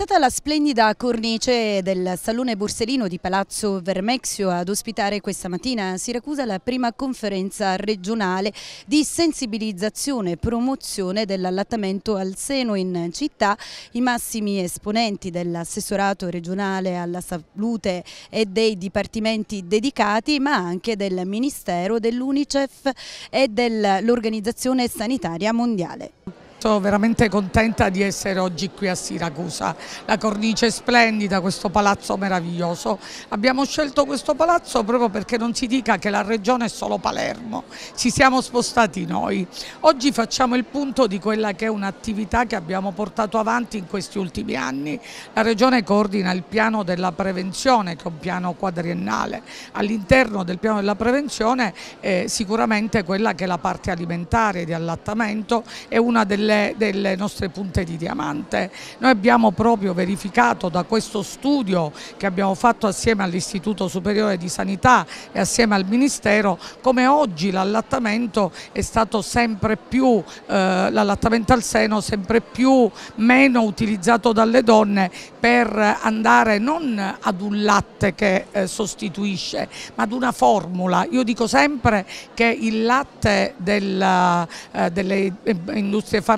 stata la splendida cornice del Salone Borsellino di Palazzo Vermexio ad ospitare questa mattina a Siracusa la prima conferenza regionale di sensibilizzazione e promozione dell'allattamento al seno in città. I massimi esponenti dell'assessorato regionale alla salute e dei dipartimenti dedicati, ma anche del Ministero, dell'Unicef e dell'Organizzazione Sanitaria Mondiale. Sono veramente contenta di essere oggi qui a Siracusa, la cornice è splendida, questo palazzo meraviglioso. Abbiamo scelto questo palazzo proprio perché non si dica che la regione è solo Palermo, ci siamo spostati noi. Oggi facciamo il punto di quella che è un'attività che abbiamo portato avanti in questi ultimi anni. La regione coordina il piano della prevenzione, che è un piano quadriennale. All'interno del piano della prevenzione sicuramente quella che è la parte alimentare di allattamento è una delle nostre punte di diamante. Noi abbiamo proprio verificato da questo studio che abbiamo fatto assieme all'Istituto Superiore di Sanità e assieme al Ministero come oggi l'allattamento è stato sempre più, l'allattamento al seno sempre più meno utilizzato dalle donne per andare non ad un latte che sostituisce ma ad una formula. Io dico sempre che il latte delle industrie farmaceutiche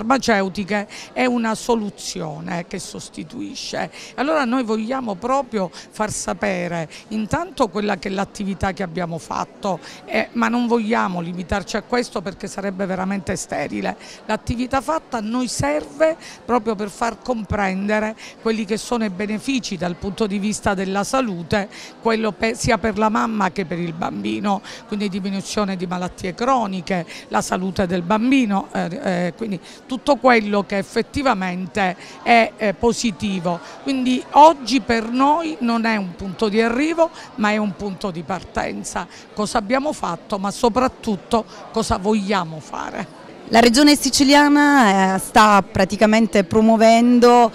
è una soluzione che sostituisce. Allora noi vogliamo proprio far sapere intanto quella che è l'attività che abbiamo fatto, ma non vogliamo limitarci a questo perché sarebbe veramente sterile. L'attività fatta a noi serve proprio per far comprendere quelli che sono i benefici dal punto di vista della salute, sia per la mamma che per il bambino, quindi diminuzione di malattie croniche, la salute del bambino, quindi tutto quello che effettivamente è positivo. Quindi oggi per noi non è un punto di arrivo ma è un punto di partenza. Cosa abbiamo fatto ma soprattutto cosa vogliamo fare. La regione siciliana sta praticamente promuovendo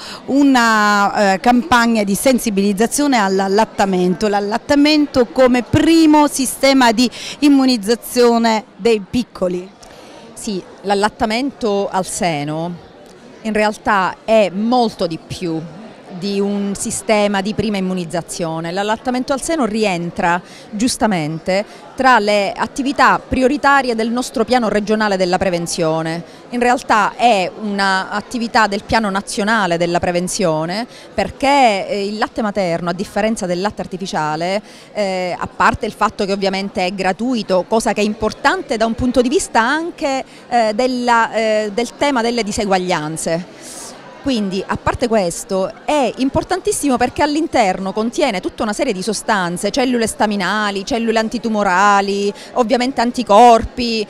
una campagna di sensibilizzazione all'allattamento, l'allattamento come primo sistema di immunizzazione dei piccoli. Sì, l'allattamento al seno in realtà è molto di più di un sistema di prima immunizzazione. L'allattamento al seno rientra giustamente tra le attività prioritarie del nostro piano regionale della prevenzione. In realtà è un'attività del piano nazionale della prevenzione perché il latte materno, a differenza del latte artificiale, a parte il fatto che ovviamente è gratuito, cosa che è importante da un punto di vista anche del tema delle diseguaglianze. Quindi, a parte questo, è importantissimo perché all'interno contiene tutta una serie di sostanze, cellule staminali, cellule antitumorali, ovviamente anticorpi,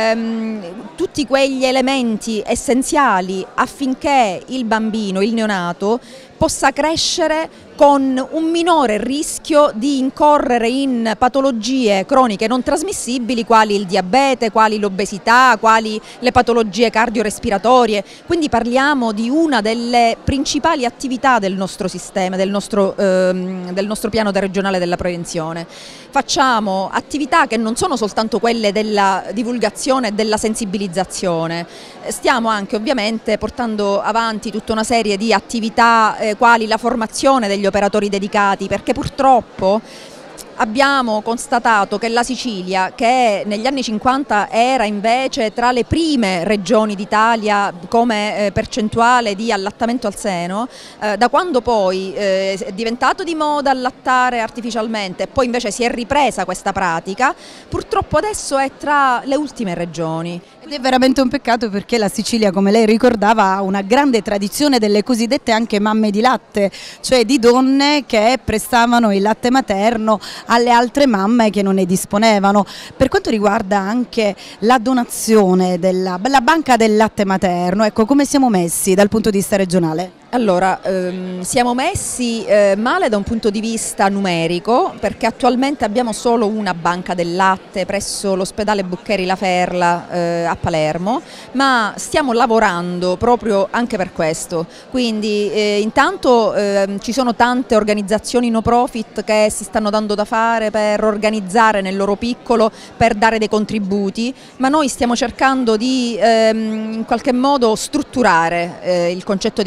tutti quegli elementi essenziali affinché il bambino, il neonato, possa crescere con un minore rischio di incorrere in patologie croniche non trasmissibili quali il diabete, quali l'obesità, quali le patologie cardiorespiratorie. Quindi parliamo di una delle principali attività del nostro sistema, del nostro piano regionale della prevenzione. Facciamo attività che non sono soltanto quelle della divulgazione e della sensibilizzazione, stiamo anche ovviamente portando avanti tutta una serie di attività quali la formazione degli operatori dedicati, perché purtroppo abbiamo constatato che la Sicilia, che negli anni 50 era invece tra le prime regioni d'Italia come percentuale di allattamento al seno, da quando poi è diventato di moda allattare artificialmente e poi invece si è ripresa questa pratica, purtroppo adesso è tra le ultime regioni. Ed è veramente un peccato perché la Sicilia, come lei ricordava, ha una grande tradizione delle cosiddette anche mamme di latte, cioè di donne che prestavano il latte materno alle altre mamme che non ne disponevano. Per quanto riguarda anche la donazione della banca del latte materno, ecco, come siamo messi dal punto di vista regionale? Allora, siamo messi male da un punto di vista numerico perché attualmente abbiamo solo una banca del latte presso l'ospedale Boccari La Ferla a Palermo, ma stiamo lavorando proprio anche per questo. Quindi intanto ci sono tante organizzazioni no profit che si stanno dando da fare per organizzare nel loro piccolo, per dare dei contributi, ma noi stiamo cercando di in qualche modo strutturare il concetto di banca del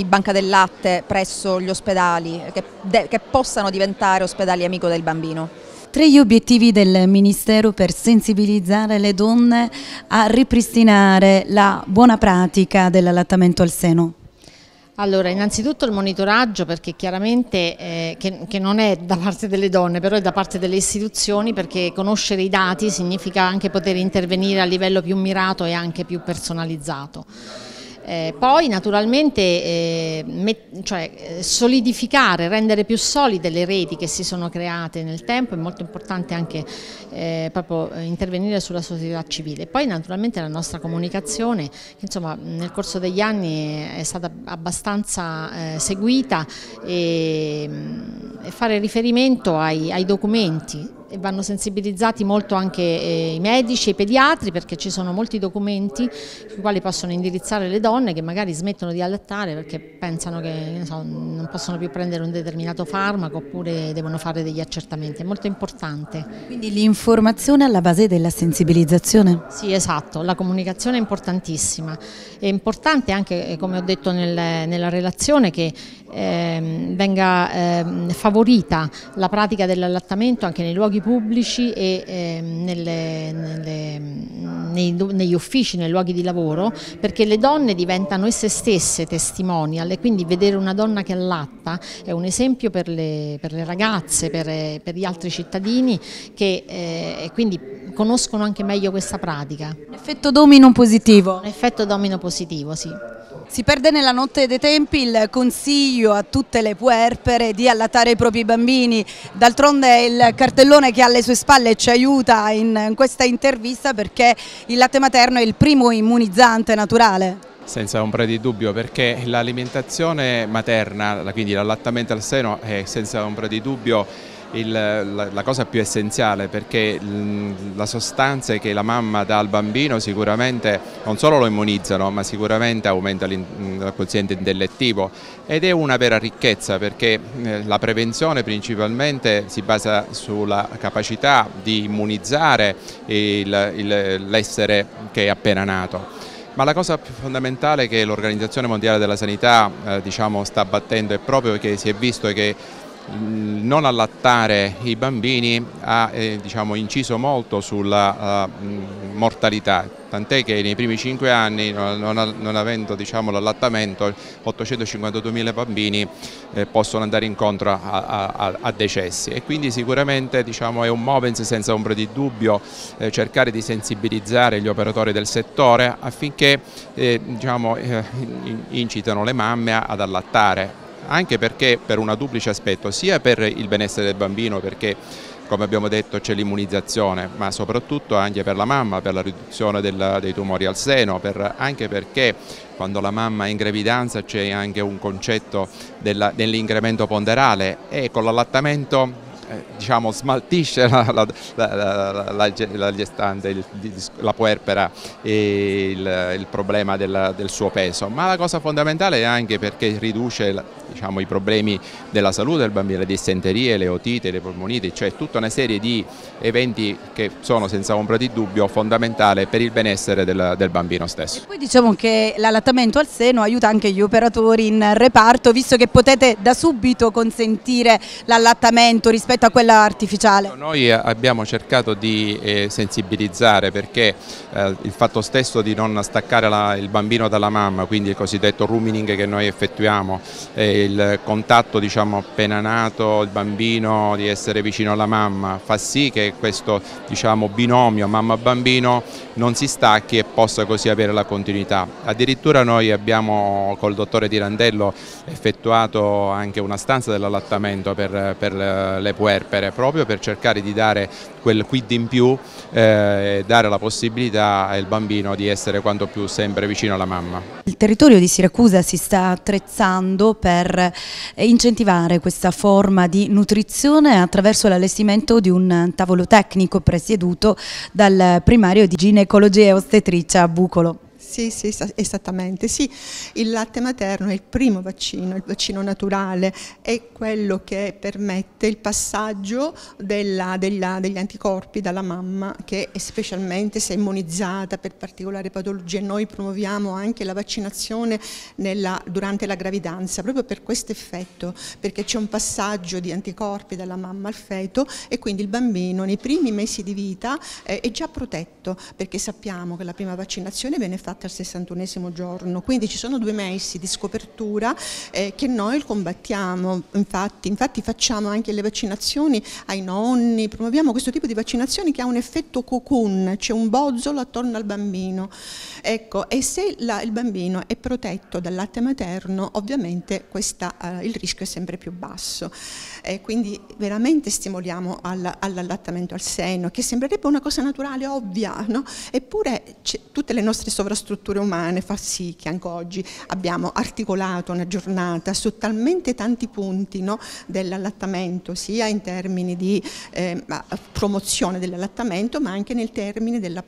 latte presso gli ospedali, che possano diventare ospedali amico del bambino. Tra gli obiettivi del Ministero per sensibilizzare le donne a ripristinare la buona pratica dell'allattamento al seno. Allora, innanzitutto il monitoraggio, perché chiaramente che non è da parte delle donne, però è da parte delle istituzioni, perché conoscere i dati significa anche poter intervenire a livello più mirato e anche più personalizzato. Poi naturalmente solidificare, rendere più solide le reti che si sono create nel tempo, è molto importante anche proprio intervenire sulla società civile. Poi naturalmente la nostra comunicazione, che insomma nel corso degli anni è stata abbastanza seguita, e fare riferimento ai documenti. E vanno sensibilizzati molto anche i medici e i pediatri, perché ci sono molti documenti sui quali possono indirizzare le donne che magari smettono di allattare perché pensano che non possono più prendere un determinato farmaco, oppure devono fare degli accertamenti. È molto importante. Quindi l'informazione alla base della sensibilizzazione? Sì, esatto, la comunicazione è importantissima. È importante anche, come ho detto nella relazione, che venga favorita la pratica dell'allattamento anche nei luoghi pubblici e negli uffici, nei luoghi di lavoro, perché le donne diventano esse stesse testimonial, e quindi vedere una donna che allatta è un esempio per le ragazze, per gli altri cittadini, che quindi conoscono anche meglio questa pratica. Un effetto domino positivo. Un effetto domino positivo, sì. Si perde nella notte dei tempi il consiglio a tutte le puerpere di allattare i propri bambini. D'altronde il cartellone che ha alle sue spalle ci aiuta in questa intervista, perché il latte materno è il primo immunizzante naturale. Senza ombra di dubbio, perché l'alimentazione materna, quindi l'allattamento al seno, è senza ombra di dubbio la cosa più essenziale, perché le sostanze che la mamma dà al bambino sicuramente non solo lo immunizzano, ma sicuramente aumenta il quoziente intellettivo, ed è una vera ricchezza, perché la prevenzione principalmente si basa sulla capacità di immunizzare l'essere che è appena nato. Ma la cosa più fondamentale che l'Organizzazione Mondiale della Sanità sta battendo è proprio che si è visto che non allattare i bambini ha inciso molto sulla mortalità, tant'è che nei primi 5 anni, non avendo l'allattamento, 852.000 bambini possono andare incontro a decessi, e quindi sicuramente è un movens senza ombra di dubbio cercare di sensibilizzare gli operatori del settore affinché incitano le mamme ad allattare. Anche perché per un duplice aspetto, sia per il benessere del bambino, perché come abbiamo detto c'è l'immunizzazione, ma soprattutto anche per la mamma, per la riduzione dei tumori al seno, anche perché quando la mamma è in gravidanza c'è anche un concetto dell'incremento ponderale, e con l'allattamento smaltisce la gestante, la puerpera, e il problema del suo peso. Ma la cosa fondamentale è anche perché riduce i problemi della salute del bambino, le dissenterie, le otite, le polmoniti, cioè tutta una serie di eventi che sono senza ombra di dubbio fondamentali per il benessere del bambino stesso. E poi diciamo che l'allattamento al seno aiuta anche gli operatori in reparto, visto che potete da subito consentire l'allattamento rispetto a quella artificiale. Noi abbiamo cercato di sensibilizzare, perché il fatto stesso di non staccare il bambino dalla mamma, quindi il cosiddetto rooming che noi effettuiamo, il contatto appena nato, il bambino, di essere vicino alla mamma, fa sì che questo binomio mamma-bambino non si stacchi e possa così avere la continuità. Addirittura noi abbiamo col dottore Tirandello effettuato anche una stanza dell'allattamento per le puerpere, proprio per cercare di dare quel quid in più, dare la possibilità al bambino di essere quanto più sempre vicino alla mamma. Il territorio di Siracusa si sta attrezzando per incentivare questa forma di nutrizione attraverso l'allestimento di un tavolo tecnico presieduto dal primario di ginecologia e ostetricia Bucolo. Sì, esattamente. Sì, il latte materno è il primo vaccino, il vaccino naturale, è quello che permette il passaggio degli anticorpi dalla mamma, che specialmente se è immunizzata per particolari patologie. Noi promuoviamo anche la vaccinazione durante la gravidanza, proprio per questo effetto, perché c'è un passaggio di anticorpi dalla mamma al feto e quindi il bambino nei primi mesi di vita è già protetto, perché sappiamo che la prima vaccinazione viene fatta al 61esimo giorno, quindi ci sono 2 mesi di scopertura che noi combattiamo. Infatti facciamo anche le vaccinazioni ai nonni, promuoviamo questo tipo di vaccinazioni che ha un effetto cocoon, c'è un bozzolo attorno al bambino. Ecco, e se il bambino è protetto dal latte materno, ovviamente il rischio è sempre più basso. Quindi veramente stimoliamo all'allattamento al seno, che sembrerebbe una cosa naturale, ovvia, no? Eppure tutte le nostre sovrastrutture umane fa sì che anche oggi abbiamo articolato una giornata su talmente tanti punti, no, dell'allattamento, sia in termini di promozione dell'allattamento, ma anche nel termine della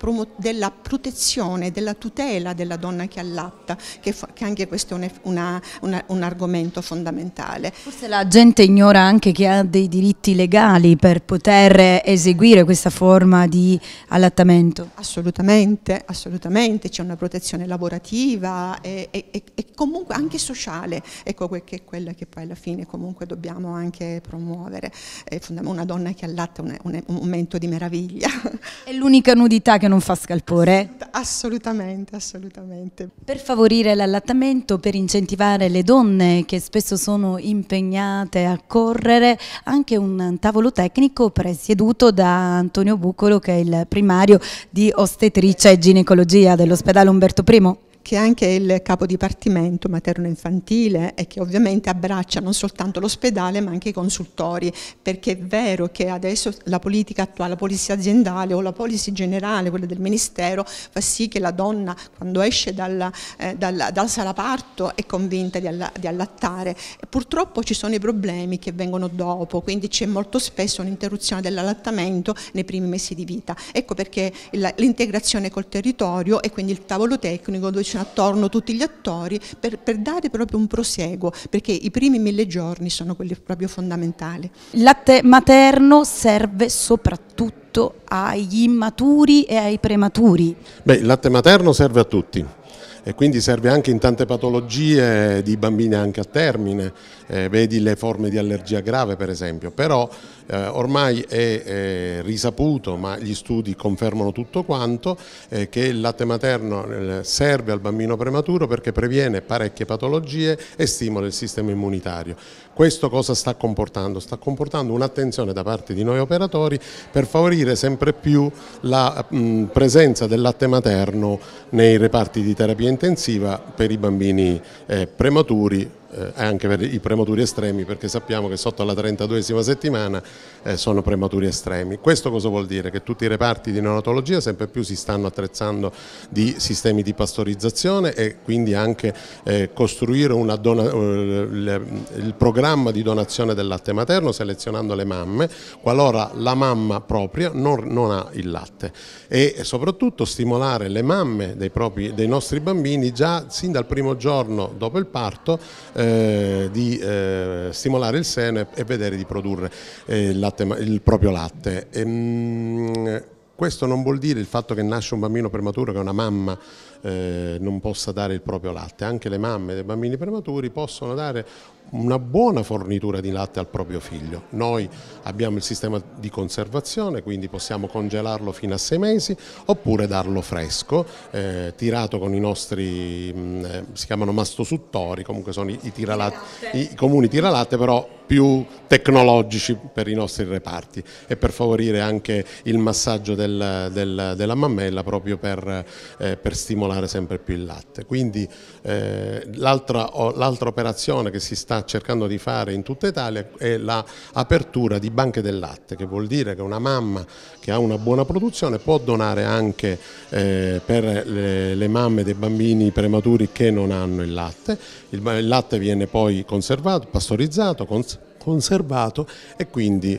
protezione, della tutela della donna che allatta, che anche questo è un argomento fondamentale. Forse la gente ignora anche che ha dei diritti legali per poter eseguire questa forma di allattamento. Assolutamente, c'è una protezione lavorativa e comunque anche sociale, ecco, che è quella che poi alla fine comunque dobbiamo anche promuovere. Una donna che allatta è un momento di meraviglia. È l'unica nudità che non fa scalpore? Assolutamente. Per favorire l'allattamento, per incentivare le donne che spesso sono impegnate a correre, anche un tavolo tecnico presieduto da Antonio Bucolo, che è il primario di ostetricia e ginecologia dell'ospedale Umberto I. Che è anche il capo dipartimento materno-infantile e che ovviamente abbraccia non soltanto l'ospedale ma anche i consultori, perché è vero che adesso la politica attuale, la policy aziendale o la policy generale, quella del Ministero, fa sì che la donna quando esce dal sala parto è convinta di allattare. Purtroppo ci sono i problemi che vengono dopo, quindi c'è molto spesso un'interruzione dell'allattamento nei primi mesi di vita. Ecco perché l'integrazione col territorio e quindi il tavolo tecnico dove attorno tutti gli attori per dare proprio un proseguo, perché i primi 1000 giorni sono quelli proprio fondamentali. Il latte materno serve soprattutto agli immaturi e ai prematuri? Beh, il latte materno serve a tutti. E quindi serve anche in tante patologie di bambine anche a termine, vedi le forme di allergia grave per esempio, però ormai è risaputo, ma gli studi confermano tutto quanto, che il latte materno serve al bambino prematuro perché previene parecchie patologie e stimola il sistema immunitario. Questo cosa sta comportando? Sta comportando un'attenzione da parte di noi operatori per favorire sempre più la presenza del latte materno nei reparti di terapia intensiva per i bambini prematuri e anche per i prematuri estremi, perché sappiamo che sotto la 32esima settimana sono prematuri estremi. Questo cosa vuol dire? Che tutti i reparti di neonatologia sempre più si stanno attrezzando di sistemi di pastorizzazione e quindi anche costruire il programma di donazione del latte materno selezionando le mamme qualora la mamma propria non ha il latte, e soprattutto stimolare le mamme dei nostri bambini già sin dal primo giorno dopo il parto di stimolare il seno e vedere di produrre il proprio latte. Questo non vuol dire il fatto che nasce un bambino prematuro che una mamma non possa dare il proprio latte. Anche le mamme dei bambini prematuri possono dare una buona fornitura di latte al proprio figlio. Noi abbiamo il sistema di conservazione, quindi possiamo congelarlo fino a 6 mesi oppure darlo fresco, tirato con i nostri, si chiamano mastosuttori, comunque sono i comuni tiralatte, però più tecnologici per i nostri reparti e per favorire anche il massaggio della mammella proprio per stimolare sempre più il latte. Quindi l'altra operazione che si sta cercando di fare in tutta Italia è l'apertura di banche del latte, che vuol dire che una mamma che ha una buona produzione può donare anche per le mamme dei bambini prematuri che non hanno il latte. Il latte viene poi conservato, pastorizzato, conservato, e quindi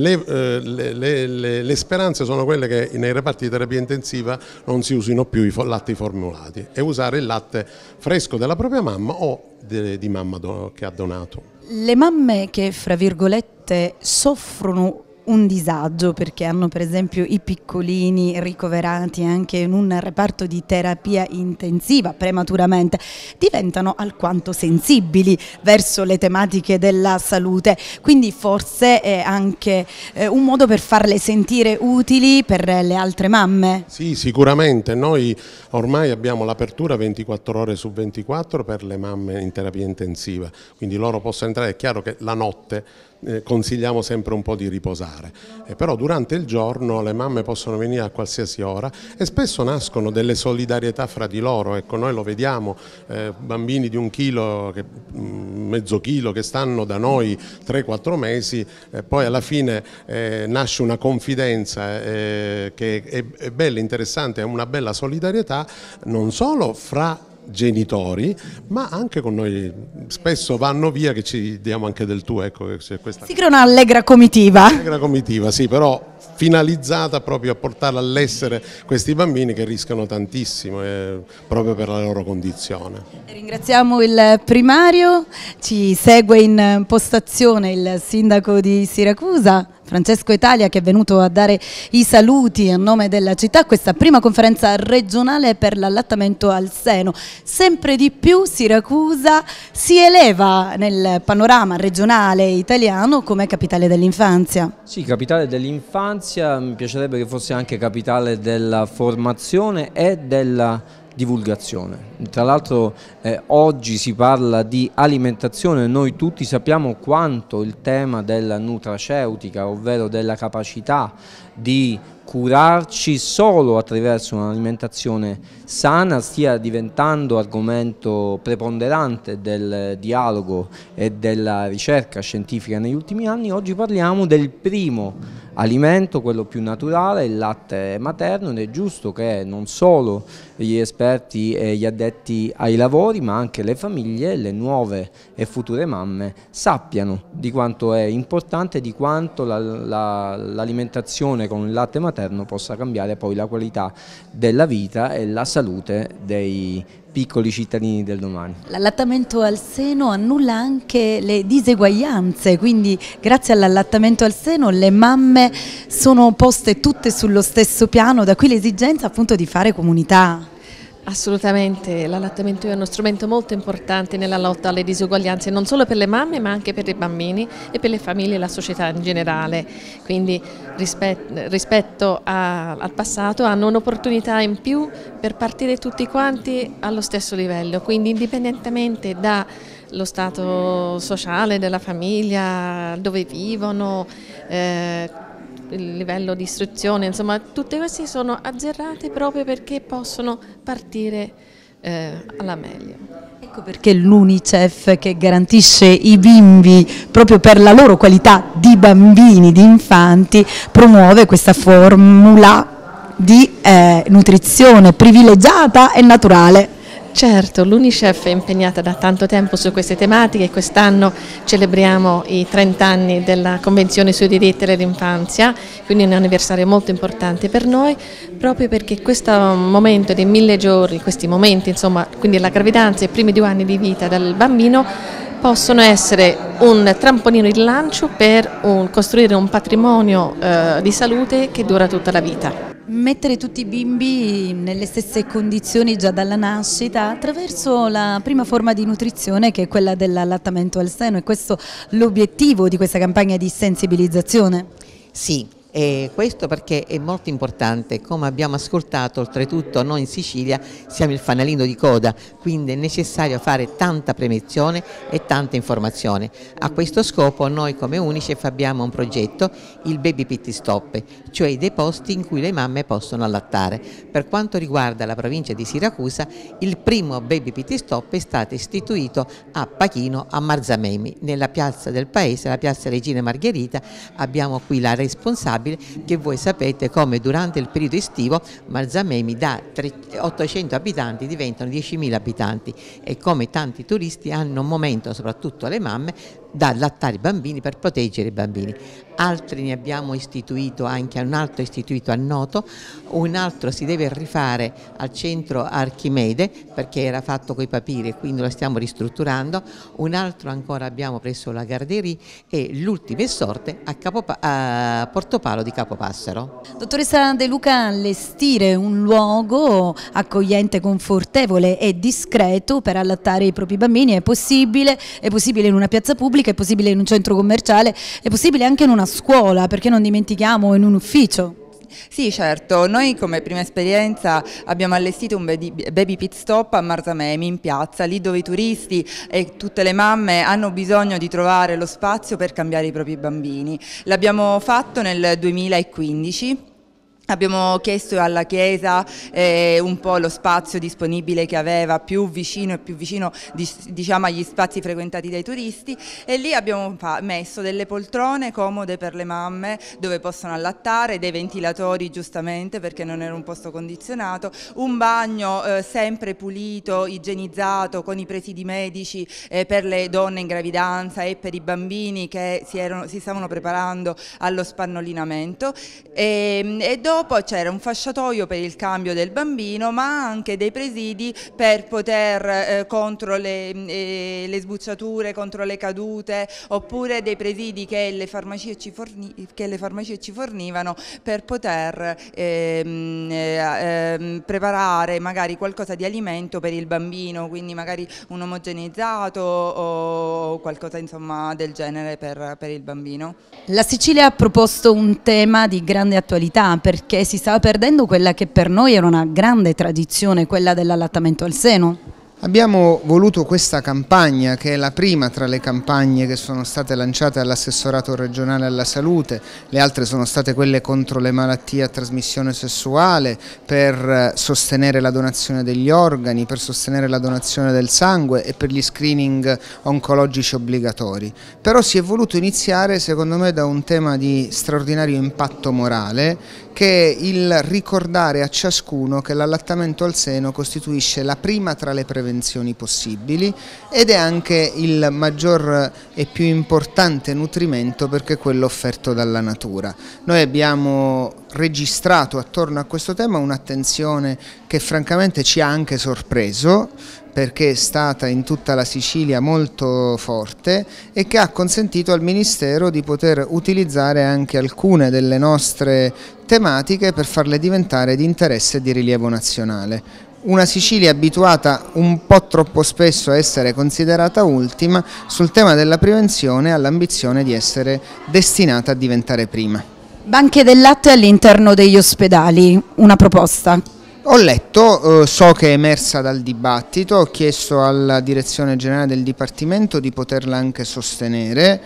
le speranze sono quelle che nei reparti di terapia intensiva non si usino più i latti formulati e usare il latte fresco della propria mamma o di mamma che ha donato. Le mamme che, fra virgolette, soffrono un disagio perché hanno per esempio i piccolini ricoverati anche in un reparto di terapia intensiva prematuramente, diventano alquanto sensibili verso le tematiche della salute, quindi forse è anche un modo per farle sentire utili per le altre mamme. Sì, sicuramente, noi ormai abbiamo l'apertura 24 ore su 24 per le mamme in terapia intensiva, quindi loro possono entrare. È chiaro che la notte consigliamo sempre un po' di riposare, però durante il giorno le mamme possono venire a qualsiasi ora e spesso nascono delle solidarietà fra di loro. Ecco, noi lo vediamo, bambini di 1 chilo, mezzo chilo che stanno da noi 3-4 mesi, poi alla fine nasce una confidenza che è bella, interessante, è una bella solidarietà non solo fra genitori ma anche con noi. Spesso vanno via che ci diamo anche del tuo, ecco, c'è questa. Si crea un'allegra comitiva. Allegra comitiva, sì, però finalizzata proprio a portare all'essere questi bambini che rischiano tantissimo proprio per la loro condizione. Ringraziamo il primario, ci segue in postazione il sindaco di Siracusa, Francesco Italia, che è venuto a dare i saluti a nome della città a questa prima conferenza regionale per l'allattamento al seno. Sempre di più Siracusa si eleva nel panorama regionale italiano come capitale dell'infanzia. Sì, capitale dell'infanzia, mi piacerebbe che fosse anche capitale della formazione e della divulgazione. Tra l'altro oggi si parla di alimentazione, noi tutti sappiamo quanto il tema della nutraceutica, ovvero della capacità di curarci solo attraverso un'alimentazione sana, stia diventando argomento preponderante del dialogo e della ricerca scientifica negli ultimi anni. Oggi parliamo del primo alimento, quello più naturale, il latte materno, ed è giusto che non solo gli esperti e gli addetti ai lavori ma anche le famiglie, le nuove e future mamme sappiano di quanto è importante, di quanto l'alimentazione con il latte materno possa cambiare poi la qualità della vita e la salute dei piccoli cittadini del domani. L'allattamento al seno annulla anche le diseguaglianze, quindi grazie all'allattamento al seno le mamme sono poste tutte sullo stesso piano, da qui l'esigenza appunto di fare comunità. Assolutamente, l'allattamento è uno strumento molto importante nella lotta alle disuguaglianze, non solo per le mamme ma anche per i bambini e per le famiglie e la società in generale. Quindi rispetto al passato hanno un'opportunità in più per partire tutti quanti allo stesso livello, quindi indipendentemente dallo stato sociale della famiglia, dove vivono, il livello di istruzione, insomma tutte queste sono azzerate proprio perché possono partire alla meglio. Ecco perché l'Unicef, che garantisce i bimbi proprio per la loro qualità di bambini, di infanti, promuove questa formula di nutrizione privilegiata e naturale. Certo, l'Unicef è impegnata da tanto tempo su queste tematiche e quest'anno celebriamo i 30 anni della Convenzione sui diritti dell'infanzia, quindi è un anniversario molto importante per noi, proprio perché questo momento dei 1000 giorni, questi momenti, insomma, quindi la gravidanza e i primi 2 anni di vita del bambino, possono essere un trampolino di lancio per costruire un patrimonio di salute che dura tutta la vita. Mettere tutti i bimbi nelle stesse condizioni già dalla nascita attraverso la prima forma di nutrizione, che è quella dell'allattamento al seno. È questo l'obiettivo di questa campagna di sensibilizzazione? Sì. E questo perché è molto importante, come abbiamo ascoltato, oltretutto noi in Sicilia siamo il fanalino di coda, quindi è necessario fare tanta prevenzione e tanta informazione. A questo scopo noi come Unicef abbiamo un progetto, il Baby Pit Stop, cioè dei posti in cui le mamme possono allattare. Per quanto riguarda la provincia di Siracusa, il primo Baby Pit Stop è stato istituito a Pachino, a Marzamemi, nella piazza del paese, la piazza Regina Margherita. Abbiamo qui la responsabile probabile che voi sapete come durante il periodo estivo Marzamemi da 800 abitanti diventano 10.000 abitanti e come tanti turisti hanno un momento, soprattutto le mamme, da allattare i bambini per proteggere i bambini. Altri ne abbiamo istituito, anche un altro istituito a Noto, un altro si deve rifare al centro Archimede perché era fatto coi papiri e quindi lo stiamo ristrutturando, un altro ancora abbiamo presso la Garderie e l'ultima è sorte a Portopalo di Capopassero. Dottoressa De Luca, allestire un luogo accogliente, confortevole e discreto per allattare i propri bambini è possibile in una piazza pubblica, è possibile in un centro commerciale, è possibile anche in una scuola, perché non dimentichiamo in un ufficio. Sì, certo, noi come prima esperienza abbiamo allestito un baby pit stop a Marzamemi in piazza, lì dove i turisti e tutte le mamme hanno bisogno di trovare lo spazio per cambiare i propri bambini. L'abbiamo fatto nel 2015. Abbiamo chiesto alla Chiesa un po' lo spazio disponibile che aveva più vicino diciamo agli spazi frequentati dai turisti e lì abbiamo messo delle poltrone comode per le mamme dove possono allattare, dei ventilatori giustamente perché non era un posto condizionato, un bagno sempre pulito, igienizzato con i presidi medici per le donne in gravidanza e per i bambini che si stavano preparando allo spannolinamento e dopo c'era un fasciatoio per il cambio del bambino, ma anche dei presidi per poter contro le sbucciature, contro le cadute, oppure dei presidi che le farmacie ci fornivano per poter preparare magari qualcosa di alimento per il bambino, quindi magari un omogeneizzato o qualcosa insomma del genere per il bambino. La Sicilia ha proposto un tema di grande attualità perché si stava perdendo quella che per noi era una grande tradizione, quella dell'allattamento al seno. Abbiamo voluto questa campagna, che è la prima tra le campagne che sono state lanciate dall'assessorato regionale alla salute, le altre sono state quelle contro le malattie a trasmissione sessuale, per sostenere la donazione degli organi, per sostenere la donazione del sangue e per gli screening oncologici obbligatori. Però si è voluto iniziare secondo me da un tema di straordinario impatto morale, che è il ricordare a ciascuno che l'allattamento al seno costituisce la prima tra le prevenzioni possibili ed è anche il maggior e più importante nutrimento perché è quello offerto dalla natura. Noi abbiamo registrato attorno a questo tema un'attenzione che francamente ci ha anche sorpreso, perché è stata in tutta la Sicilia molto forte e che ha consentito al Ministero di poter utilizzare anche alcune delle nostre tematiche per farle diventare di interesse e di rilievo nazionale. Una Sicilia abituata un po' troppo spesso a essere considerata ultima, sul tema della prevenzione ha l'ambizione di essere destinata a diventare prima. Banche del latte all'interno degli ospedali, una proposta. Ho letto, so che è emersa dal dibattito, ho chiesto alla direzione generale del Dipartimento di poterla anche sostenere.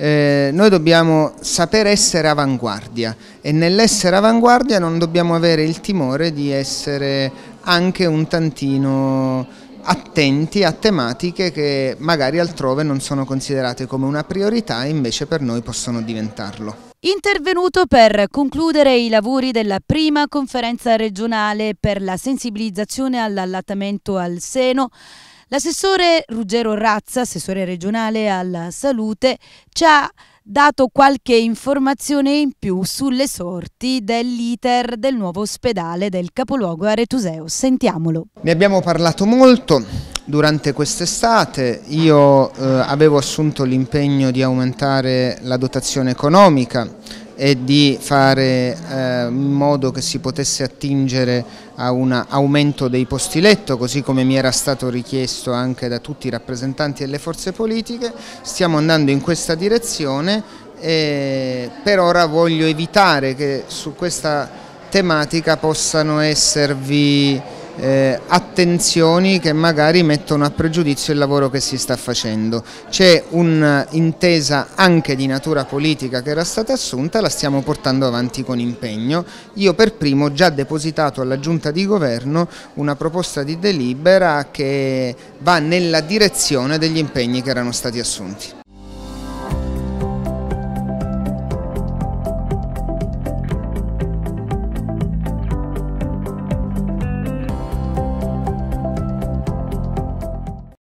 Noi dobbiamo saper essere avanguardia e nell'essere avanguardia non dobbiamo avere il timore di essere anche un tantino attenti a tematiche che magari altrove non sono considerate come una priorità e invece per noi possono diventarlo. Intervenuto per concludere i lavori della prima conferenza regionale per la sensibilizzazione all'allattamento al seno, l'assessore Ruggero Razza, assessore regionale alla salute, ci ha dato qualche informazione in più sulle sorti dell'iter del nuovo ospedale del capoluogo aretuseo. Sentiamolo. Ne abbiamo parlato molto durante quest'estate, io avevo assunto l'impegno di aumentare la dotazione economica e di fare in modo che si potesse attingere a un aumento dei posti letto, così come mi era stato richiesto anche da tutti i rappresentanti delle forze politiche. Stiamo andando in questa direzione e per ora voglio evitare che su questa tematica possano esservi attenzioni che magari mettono a pregiudizio il lavoro che si sta facendo. C'è un'intesa anche di natura politica che era stata assunta, la stiamo portando avanti con impegno. Io per primo ho già depositato alla Giunta di Governo una proposta di delibera che va nella direzione degli impegni che erano stati assunti.